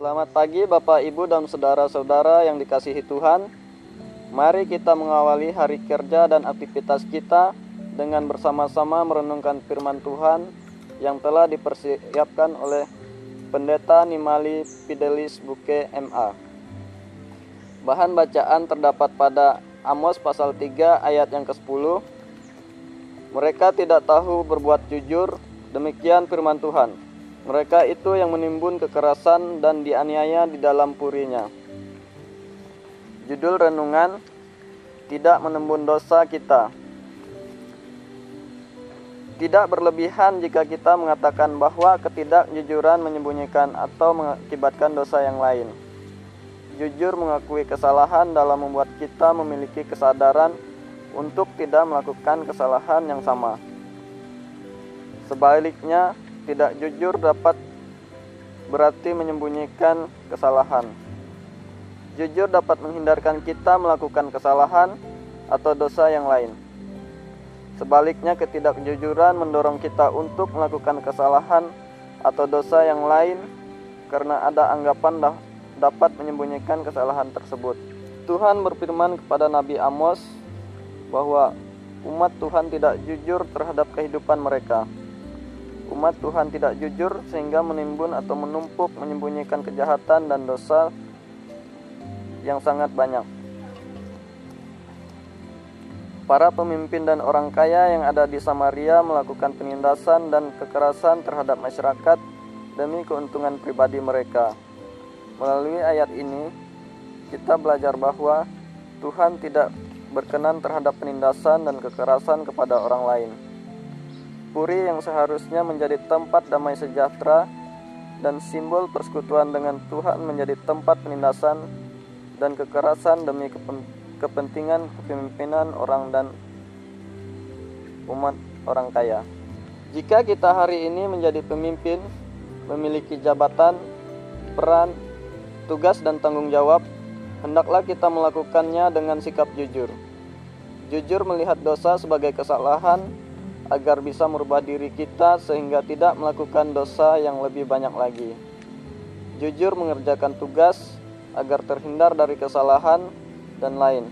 Selamat pagi Bapak, Ibu, dan saudara-saudara yang dikasihi Tuhan. Mari kita mengawali hari kerja dan aktivitas kita dengan bersama-sama merenungkan firman Tuhan yang telah dipersiapkan oleh Pendeta Nimali Fidelis Buke MA. Bahan bacaan terdapat pada Amos pasal 3 ayat yang ke-10. Mereka tidak tahu berbuat jujur, demikian firman Tuhan. Mereka itu yang menimbun kekerasan dan dianiaya di dalam purinya. Judul renungan, tidak menembun dosa kita. Tidak berlebihan jika kita mengatakan bahwa ketidakjujuran menyembunyikan atau mengakibatkan dosa yang lain. Jujur mengakui kesalahan dalam membuat kita memiliki kesadaran untuk tidak melakukan kesalahan yang sama. Sebaliknya, tidak jujur dapat berarti menyembunyikan kesalahan. Jujur dapat menghindarkan kita melakukan kesalahan atau dosa yang lain. Sebaliknya, ketidakjujuran mendorong kita untuk melakukan kesalahan atau dosa yang lain karena ada anggapan dapat menyembunyikan kesalahan tersebut. Tuhan berfirman kepada Nabi Amos bahwa umat Tuhan tidak jujur terhadap kehidupan mereka. Umat Tuhan tidak jujur sehingga menimbun atau menumpuk menyembunyikan kejahatan dan dosa yang sangat banyak. Para pemimpin dan orang kaya yang ada di Samaria melakukan penindasan dan kekerasan terhadap masyarakat demi keuntungan pribadi mereka. Melalui ayat ini, kita belajar bahwa Tuhan tidak berkenan terhadap penindasan dan kekerasan kepada orang lain. Puri yang seharusnya menjadi tempat damai sejahtera dan simbol persekutuan dengan Tuhan menjadi tempat penindasan dan kekerasan demi kepentingan kepemimpinan orang dan umat orang kaya. Jika kita hari ini menjadi pemimpin, memiliki jabatan, peran, tugas dan tanggung jawab, hendaklah kita melakukannya dengan sikap jujur. Jujur melihat dosa sebagai kesalahan agar bisa merubah diri kita sehingga tidak melakukan dosa yang lebih banyak lagi. Jujur mengerjakan tugas agar terhindar dari kesalahan dan lain.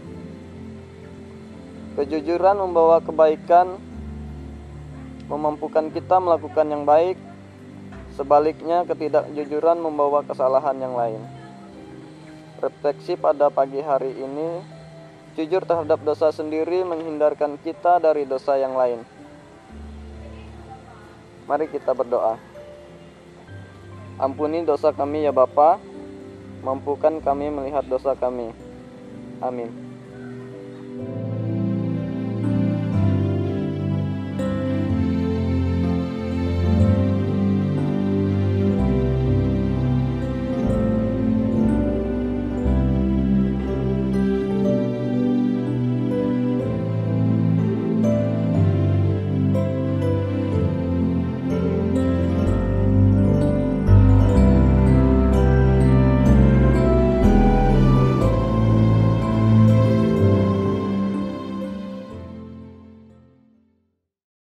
Kejujuran membawa kebaikan, memampukan kita melakukan yang baik. Sebaliknya, ketidakjujuran membawa kesalahan yang lain. Refleksi pada pagi hari ini, jujur terhadap dosa sendiri menghindarkan kita dari dosa yang lain. Mari kita berdoa. Ampuni dosa kami ya Bapa, mampukan kami melihat dosa kami. Amin.